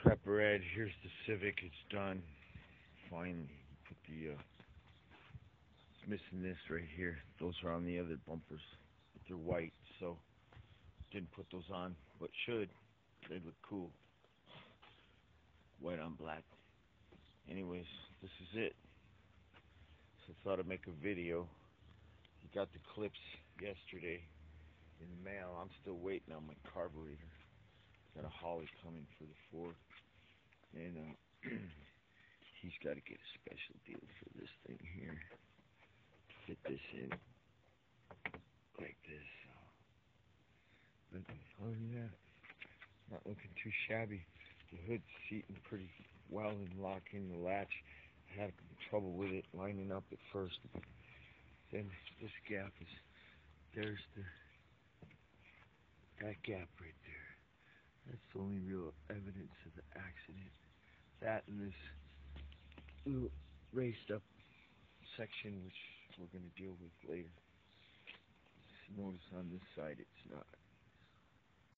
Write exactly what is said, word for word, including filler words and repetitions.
Trapper Ed, here's the Civic. It's done. Finally, put the. Uh, it's missing this right here. Those are on the other bumpers, but they're white, so didn't put those on, but should. They look cool. White on black. Anyways, this is it. So I thought I'd make a video. He got the clips yesterday in the mail. I'm still waiting on my carburetor. Got a Holly coming for the Ford, and uh, he's got to get a special deal for this thing here. Fit this in like this. But oh yeah, not looking too shabby. The hood's seating pretty well and locking the latch. I had trouble with it lining up at first. Then this gap is, there's the, that gap right there. That's the only real evidence of the accident. That and this little raised up section, which we're going to deal with later. Notice on this side it's not.